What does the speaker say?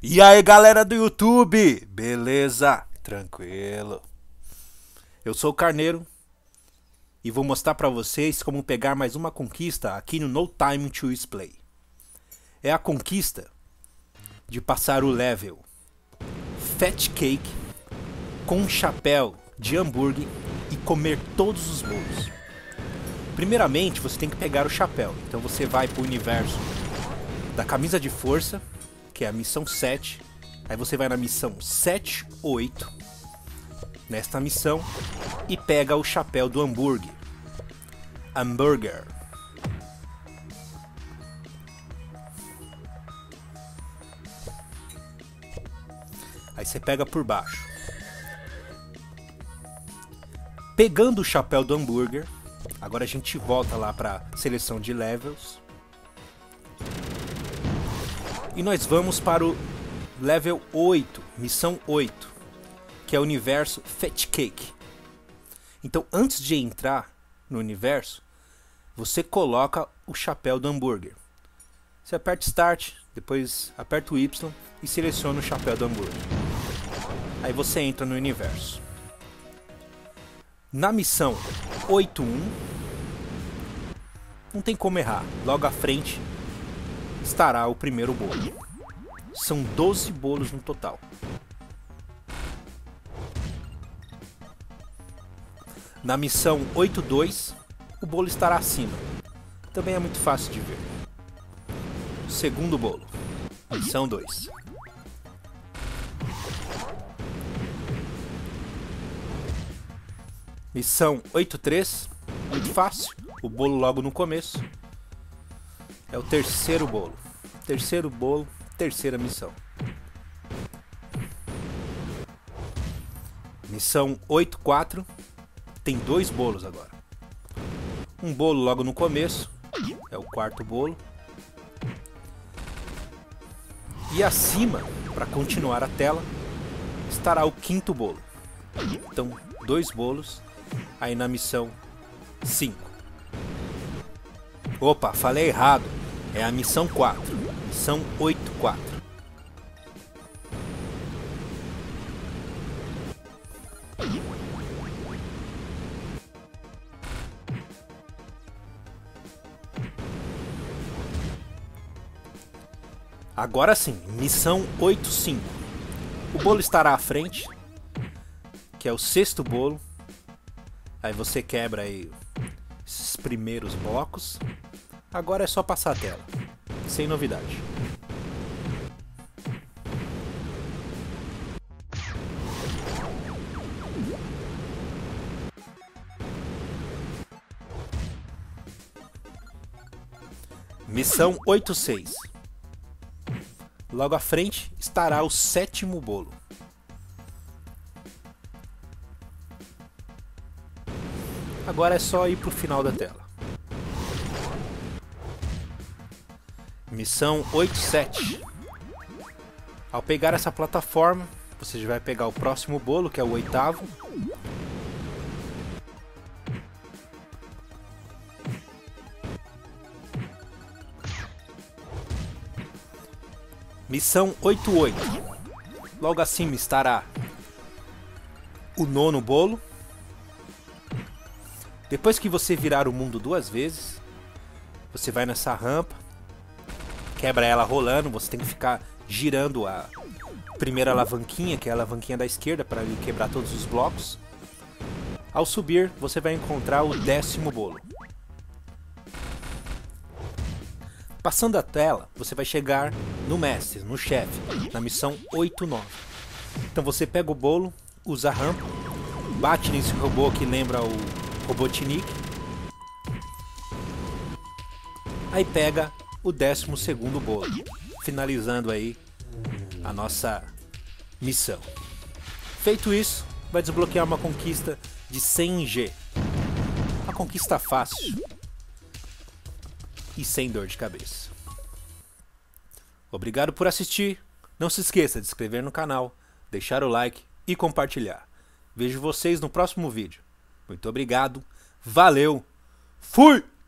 E aí galera do YouTube, beleza? Tranquilo. Eu sou o Carneiro e vou mostrar pra vocês como pegar mais uma conquista aqui no No Time to Play. É a conquista de passar o level Fat Cake com um chapéu de hambúrguer e comer todos os bolos. Primeiramente você tem que pegar o chapéu, então você vai para o universo da camisa de força, que é a missão 7, aí você vai na missão 7, 8, nesta missão, e pega o chapéu do hambúrguer. Aí você pega por baixo. Pegando o chapéu do hambúrguer, agora a gente volta lá para seleção de levels. E nós vamos para o level 8, missão 8, que é o universo Fat Cake. Então, antes de entrar no universo, você coloca o chapéu do hambúrguer. Você aperta Start, depois aperta o Y e seleciona o chapéu do hambúrguer. Aí você entra no universo. Na missão 8.1, não tem como errar, logo à frente estará o primeiro bolo. São 12 bolos no total. Na missão 8.2, o bolo estará acima. Também é muito fácil de ver. Segundo bolo, missão 2. Missão 8.3, muito fácil, o bolo logo no começo. É o terceiro bolo. Terceiro bolo, terceira missão. Missão 8.4, tem 2 bolos agora. Um bolo logo no começo, é o quarto bolo. E acima, para continuar a tela, estará o quinto bolo. Então, 2 bolos, aí na missão 5. Opa, falei errado. É a missão 4. Missão 8.4. Agora sim, missão 8.5. O bolo estará à frente, que é o sexto bolo. Aí você quebra aí esses primeiros blocos. Agora é só passar a tela, sem novidade. Missão 8.6. Logo à frente estará o sétimo bolo. Agora é só ir para o final da tela. Missão 8.7. Ao pegar essa plataforma, você já vai pegar o próximo bolo, que é o oitavo. Missão 8.8. Logo acima estará o nono bolo. Depois que você virar o mundo 2 vezes, você vai nessa rampa, quebra ela rolando, você tem que ficar girando a primeira alavanquinha, que é a alavanquinha da esquerda, para ele quebrar todos os blocos. Ao subir, você vai encontrar o 10º bolo. Passando a tela, você vai chegar no mestre, no chefe, na missão 8.9. Então você pega o bolo, usa a rampa, bate nesse robô que lembra o Robotnik, aí pega o 12º bolo, finalizando aí a nossa missão. Feito isso, vai desbloquear uma conquista de 100G. Uma conquista fácil e sem dor de cabeça. Obrigado por assistir. Não se esqueça de se inscrever no canal, deixar o like e compartilhar. Vejo vocês no próximo vídeo. Muito obrigado, valeu, fui!